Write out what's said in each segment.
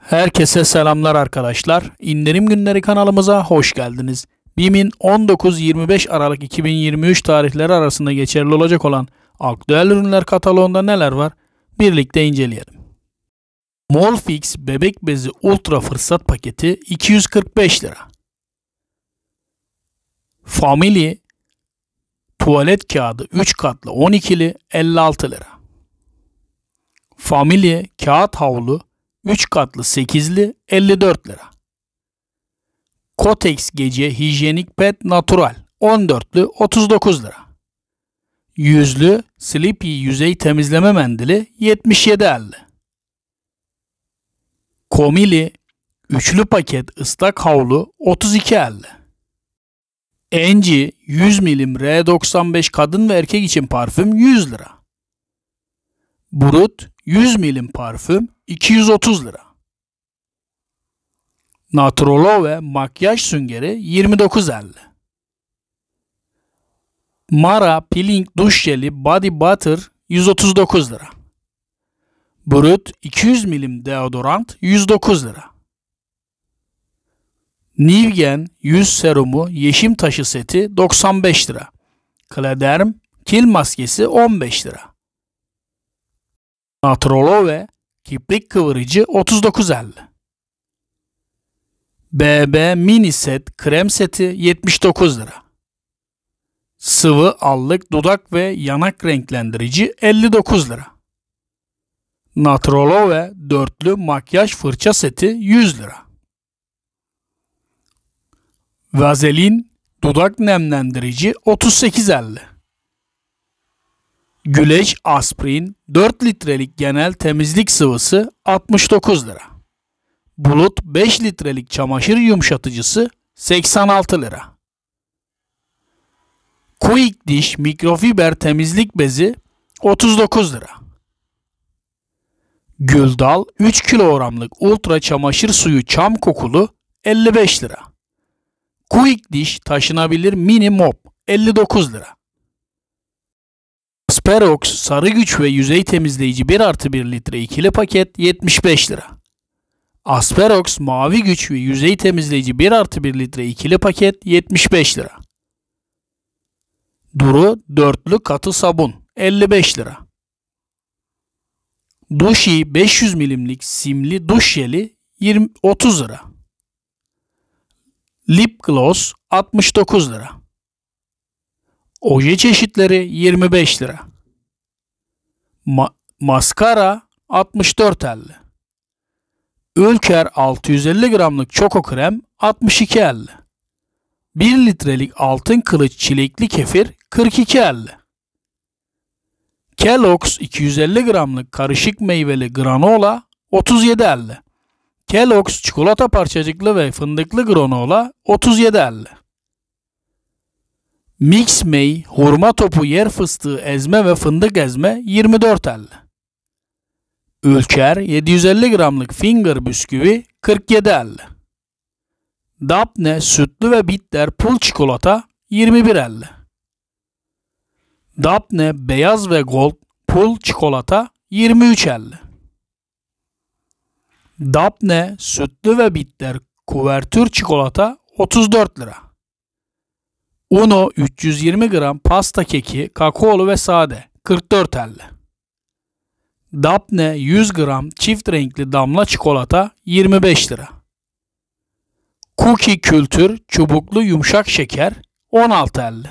Herkese selamlar arkadaşlar. İndirim Günleri kanalımıza hoş geldiniz. BİM'in 19-25 Aralık 2023 tarihleri arasında geçerli olacak olan aktüel ürünler kataloğunda neler var? Birlikte inceleyelim. Molfix bebek bezi ultra fırsat paketi 245 lira. Family tuvalet kağıdı 3 katlı 12'li 56 lira. Family kağıt havlu 3 katlı 8'li 54 lira. Kotex gece hijyenik pet natural 14'lü 39 lira. Yüzlü Sleepy yüzey temizleme mendili 77.50. Komili üçlü paket ıslak havlu 32.50. Enci 100 milim R95 kadın ve erkek için parfüm 100 lira. Brut 100 milim parfüm 230 lira. Naturalove makyaj süngeri 29.50. Mara peeling duş jeli body butter 139 lira. Brut 200 milim deodorant 109 lira. Nivgen yüz serumu yeşim taşı seti 95 lira. Klederm kil maskesi 15 lira. Naturalove kiprik kıvırıcı 39.50. BB mini set krem seti 79 lira. Sıvı allık dudak ve yanak renklendirici 59 lira. Naturalove dörtlü makyaj fırça seti 100 lira. Vazelin dudak nemlendirici 38.50. Güleç aspirin 4 litrelik genel temizlik sıvısı 69 lira. Bulut 5 litrelik çamaşır yumuşatıcısı 86 lira. Quick Dish mikrofiber temizlik bezi 39 lira. Güldal 3 kilogramlık ultra çamaşır suyu çam kokulu 55 lira. Quick Dish taşınabilir mini mop 59 lira. Asperox sarı güç ve yüzey temizleyici 1+1 litre ikili paket 75 lira. Asperox mavi güç ve yüzey temizleyici 1+1 litre ikili paket 75 lira. Duru dörtlü katı sabun 55 lira. Duşi 500 milimlik simli duş jeli 30 lira. Lip gloss 69 lira. Oje çeşitleri 25 lira. Maskara 64.50. Ülker 650 gramlık çoko krem 62.50. 1 litrelik altın kılıç çilekli kefir 42.50. Kellogg's 250 gramlık karışık meyveli granola 37.50. Kellogg's çikolata parçacıklı ve fındıklı granola 37.50. Mix May hurma topu yer fıstığı ezme ve fındık ezme 24.50. Ülker 750 gramlık finger bisküvi 47.50. Dabne sütlü ve bitter pul çikolata 21.50. Dabne beyaz ve gold pul çikolata 23.50. Dabne sütlü ve bitter kuvertür çikolata 34 lira. Uno 320 gram pasta keki kakaolu ve sade 44.50. Dabne 100 gram çift renkli damla çikolata 25 lira. Cookie Kültür çubuklu yumuşak şeker 16.50.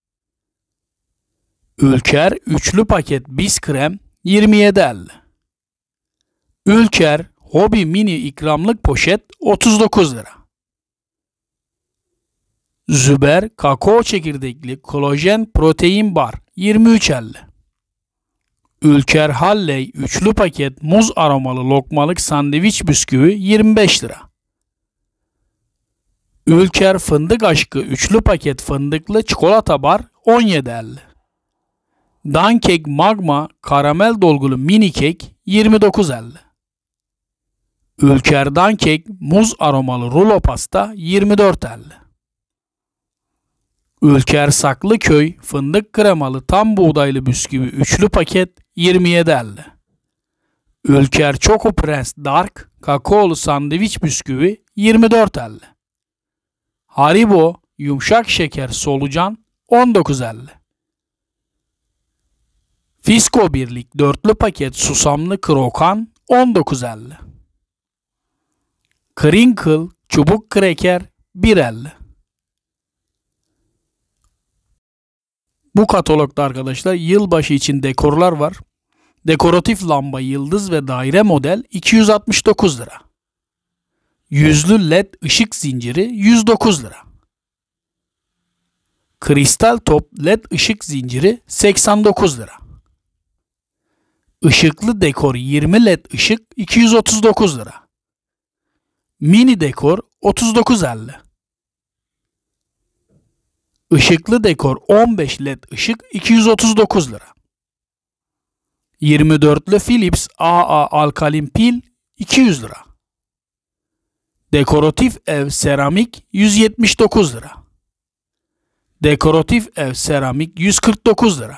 Ülker üçlü paket bis krem 27.50. Ülker Hobby mini ikramlık poşet 39 lira. Züber kakao çekirdekli kolajen protein bar 23.50. Ülker Halley üçlü paket muz aromalı lokmalık sandviç bisküvi 25 lira. Ülker fındık aşkı üçlü paket fındıklı çikolata bar 17.50. Dankek magma karamel dolgulu mini kek 29.50. Ülker Dankek muz aromalı rulo pasta 24.50. Ülker Saklıköy fındık kremalı tam buğdaylı bisküvi üçlü paket 27.50. Ülker Choco Prens Dark kakaolu sandviç bisküvi 24.50. Haribo yumuşak şeker solucan 19.50. Fisko Birlik dörtlü paket susamlı krokan 19.50. Crinkle çubuk kreker 1.50. Bu katalogda arkadaşlar yılbaşı için dekorlar var. Dekoratif lamba yıldız ve daire model 269 lira. Yüzlü led ışık zinciri 109 lira. Kristal top led ışık zinciri 89 lira. Işıklı dekor 20 led ışık 239 lira. Mini dekor 39.50. Işıklı dekor 15 led ışık 239 lira. 24'lü Philips AA alkalin pil 200 lira. Dekoratif ev seramik 179 lira. Dekoratif ev seramik 149 lira.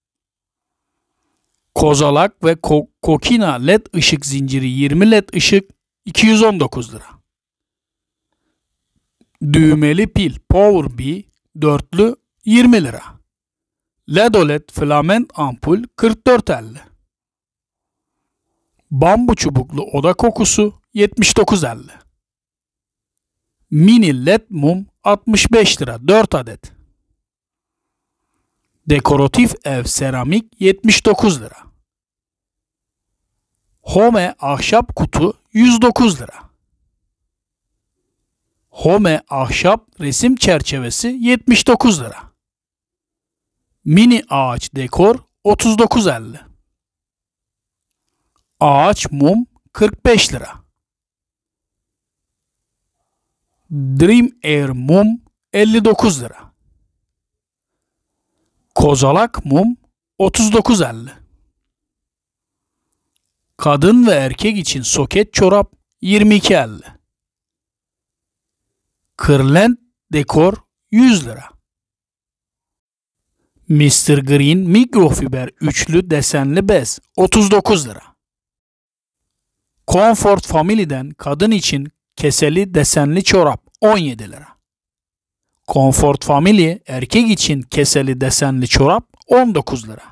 Kozalak ve Kokina led ışık zinciri 20 led ışık 219 lira. Düğmeli pil Power B dörtlü 20 lira. LED OLED filament ampul 44.50. Bambu çubuklu oda kokusu 79.50. Mini LED mum 65 lira 4 adet. Dekoratif ev seramik 79 lira. Home ahşap kutu 109 lira. Home ahşap resim çerçevesi 79 lira. Mini ağaç dekor 39.50. Ağaç mum 45 lira. Dream Air mum 59 lira. Kozalak mum 39.50. Kadın ve erkek için soket çorap 22.50. Kırlent dekor 100 lira. Mr. Green mikrofiber üçlü desenli bez 39 lira. Comfort Family'den kadın için keseli desenli çorap 17 lira. Comfort Family erkek için keseli desenli çorap 19 lira.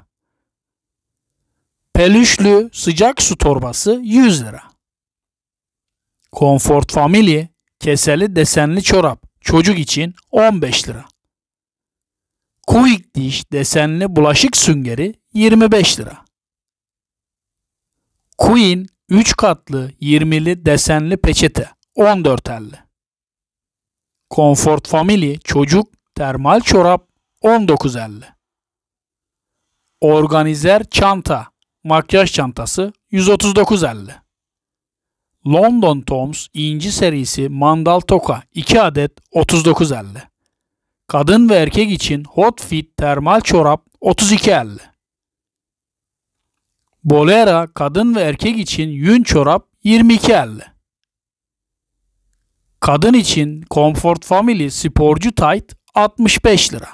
Pelüşlü sıcak su torbası 100 lira. Comfort Family keseli desenli çorap çocuk için 15 lira. Quick Dish desenli bulaşık süngeri 25 lira. Queen 3 katlı 20'li desenli peçete 14.50. Comfort Family çocuk termal çorap 19.50. Organizer çanta makyaj çantası 139.50. London Toms inci serisi mandal toka 2 adet 39.50. Kadın ve erkek için Hot Fit termal çorap 32.50. Bolera kadın ve erkek için yün çorap 22.50. Kadın için Comfort Family sporcu tayt 65 lira.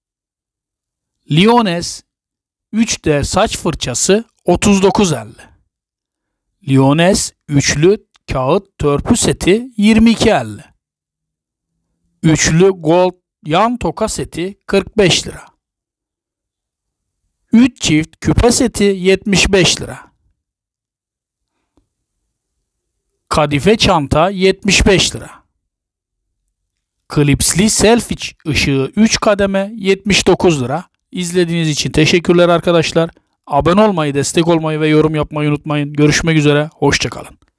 Lioness 3D saç fırçası 39.50. Lioness üçlü kağıt törpü seti 22.50. Üçlü gold yan toka seti 45 lira. 3 çift küpe seti 75 lira. Kadife çanta 75 lira. Klipsli selfie ışığı 3 kademe 79 lira. İzlediğiniz için teşekkürler arkadaşlar. Abone olmayı, destek olmayı ve yorum yapmayı unutmayın. Görüşmek üzere, hoşça kalın.